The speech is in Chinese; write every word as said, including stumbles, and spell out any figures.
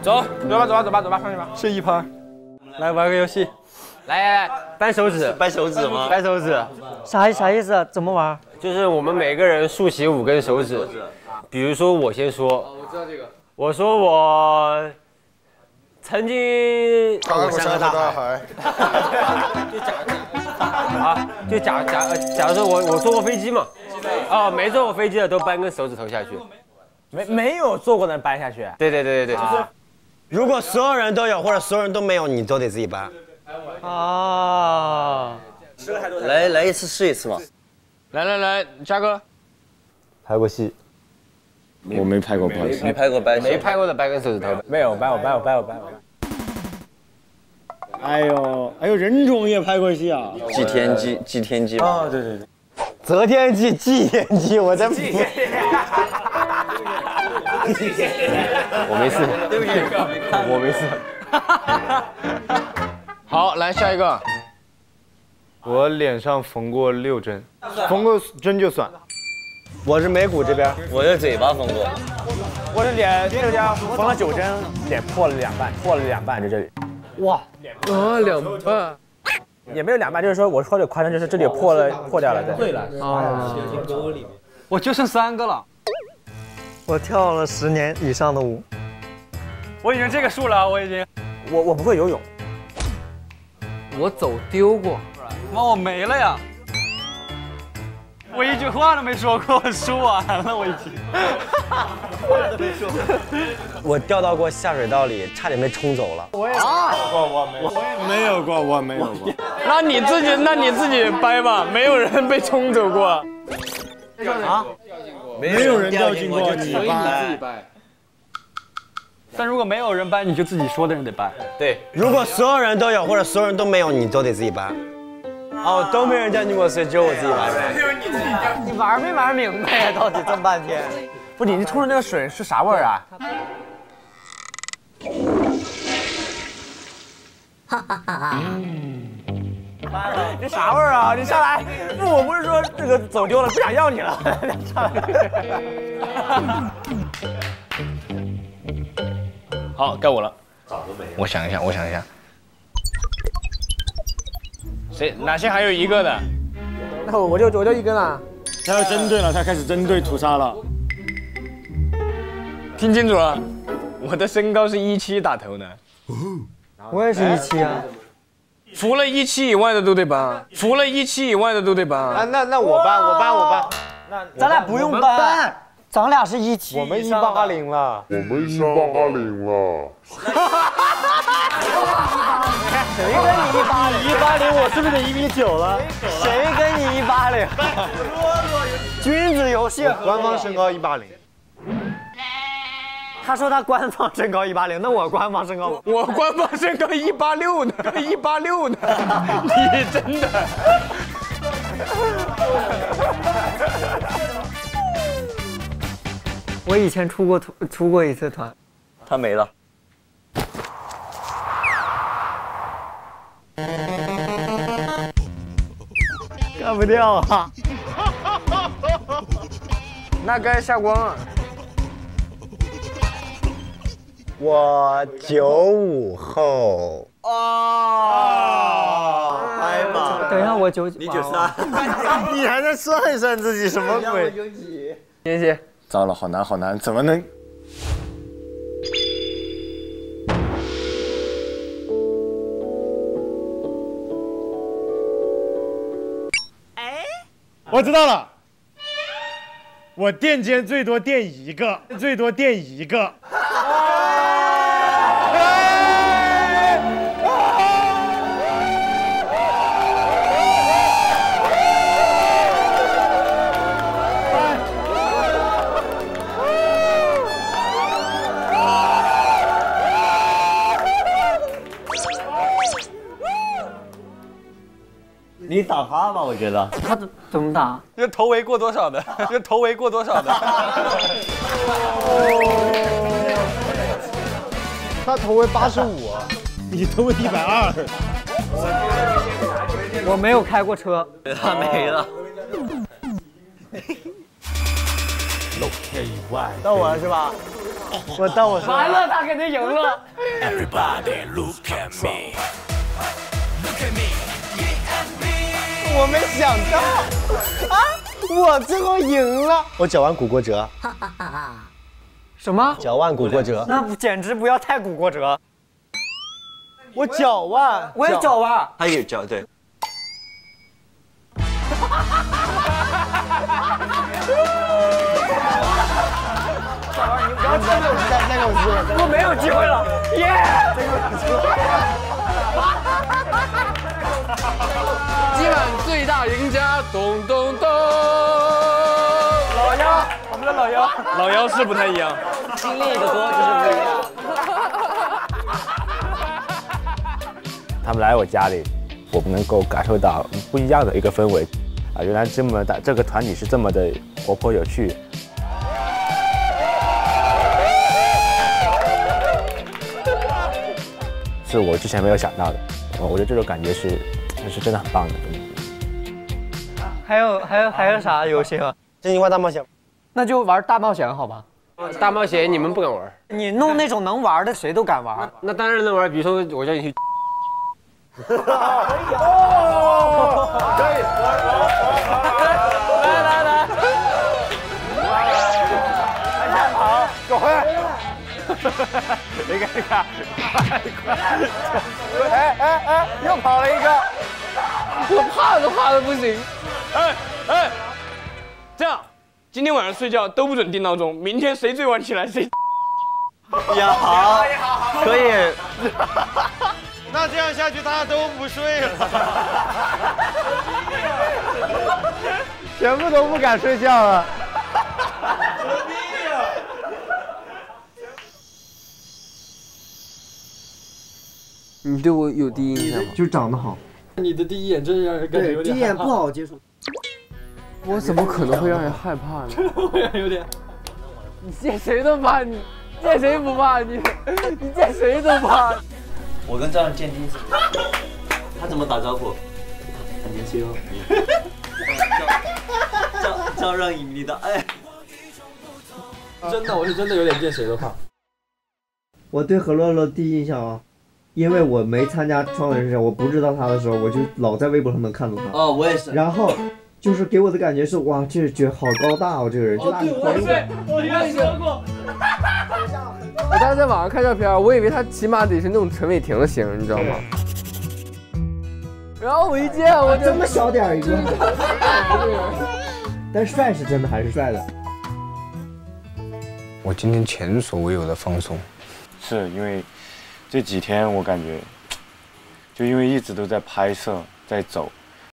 走，走吧，走吧，走吧，走吧，上去吧。 是一盘。来玩个游戏。 来来来，掰手指， 掰手指吗？ 掰手指。 啥啥意思？怎么玩？ 就是我们每个人竖起五根手指。比如说我先说。哦，我知道这个。我说我曾经。 爬过山和大海。 就假啊，就假假呃，假如说我我坐过飞机嘛。哦，没坐过飞机的都掰根手指头下去。 没没有坐过的人掰下去。 对对对对对。就是如果所有人都有或者所有人都没有，你都得自己掰。 啊！ 来来一次试一次嘛。 来来来，嘉哥。 拍过戏。我没拍过，不好意思。 没拍过掰。 没拍过的掰根手指头。 没有掰，我掰我掰我掰我掰。 哎呦哎呦，任重也拍过戏啊。 祭天记，祭天记。 啊，对对对。 择天记，祭天记，我在。 我没事，对不起，我没事。好，来下一个。 我脸上缝过六针，缝过针就算。 我是眉骨这边，我是嘴巴缝过。 我是脸这家缝了九针，脸破了两半，破了两半，就这里。哇， 啊，两半。 也没有两半，就是说我说的夸张，就是这里破了，破掉了。 对了啊， 我就剩三个了。 我跳了十年以上的舞。 我已经这个数了，我已经。 我我不会游泳。 我走丢过。 妈，我没了呀！我一句话都没说过，我输完了，我已经。 话都没说过。我掉到过下水道里，差点被冲走了。 我也啊，我我没我没有过，我没有过。 那你自己，那你自己掰吧，没有人被冲走过。 啊？ 没有人掉进过， 就你自己掰。 但如果没有人掰，你就自己说的人得掰。 对， 如果所有人都有或者所有人都没有，你都得自己掰。哦，都没人掉进过，所以只有我自己掰。 你玩没玩明白呀？到底这么半天？ 不是你冲的那个水是啥味儿啊？ 哈哈哈！ 这啥味儿啊？你上来！不，我不是说这个走丢了，不想要你了。上来。 好，该我了。我想一下，我想一下。谁？哪些还有一个的？ 那我就我就一根了。 他要针对了，他开始针对屠杀了。 听清楚了，我的身高是一七打头的。 我也是一七啊。 除了一七以外的都得搬，除了一七以外的都得搬。 啊，那那我搬，我搬，我搬。 那咱俩不用搬，咱俩是一七。 我们一八零了， 我们一八零了。 谁跟你一八零？ 一八零，我是不是得一米九了？ 谁跟你一八零？君子游戏， 官方身高一八零。 他说他官方身高一八零，那我官方身高， 我官方身高一八六呢，一八六呢，你真的。 我以前出过团，出过一次团， 他没了。 干不掉啊！ 那该下光了。 我九五后。哦。哎妈！ 等一下，我九几？ 你九三。你还在算一算自己什么鬼？ 谢谢。 糟了，好难，好难，怎么能？哎，我知道了，我垫肩最多垫一个，最多垫一个。 你打他吧，我觉得。 他怎怎么打？ 这头围过多少的？这头围过多少的？他头围八十五，你头围一百二。 我没有开过车。 他没了。 到我了是吧？ 我当我说完了，他肯定赢了。 我没想到啊，我最后赢了。我脚腕骨骨折。 什么？ 脚腕骨骨折？ 那不简直不要太骨骨折。 我脚腕， 我也脚腕。 他也脚对。 再再给我再再给我机会， 我没有机会了，耶！ 今晚最大赢家，咚咚咚！ 老幺，我们的老幺， 老幺是不太一样， 经历的多就是不一样。 他们来我家里，我们能够感受到不一样的一个氛围啊！原来这么大，这个团体是这么的活泼有趣。是我之前没有想到的，我觉得这种感觉是是真的很棒的。 还有还有还有啥游戏啊？ 真心话大冒险， 那就玩大冒险好吧？ 大冒险你们不敢玩， 你弄那种能玩的，谁都敢玩。 那当然能玩。比如说我叫你去， 可以，来来来，向前跑，走回来。 你看你看， 哎哎哎，又跑了一个， 我怕都怕的不行。哎哎，这样，今天晚上睡觉都不准定闹钟，明天谁最晚起来谁。 呀，好，可以。 那这样下去大家都不睡了， 全部都不敢睡觉了。 你对我有第一印象吗？ 就是长得好。 你的第一眼真是让人感觉有点。 对，第一眼不好接触。 我怎么可能会让人害怕呢？会有点。你见谁都怕，你见谁不怕？你你见谁都怕。 我跟赵亮见第一次，他怎么打招呼？很年轻哦。赵赵让赢你的，哎。 真的，我是真的有点见谁都怕。 我对何乐乐第一印象啊。因为我没参加创作人生，我不知道他的时候，我就老在微博上能看到他。 哦，我也是。 然后就是给我的感觉是，哇，这觉得好高大哦，这个人。 哦，对，我也是，我也说过。我当时在网上看照片，我以为他起码得是那种陈伟霆的型，你知道吗？然后我一见，我这么小点一个。但帅是真的还是帅的。 我今天前所未有的放松， 是因为。这几天我感觉，就因为一直都在拍摄，在走，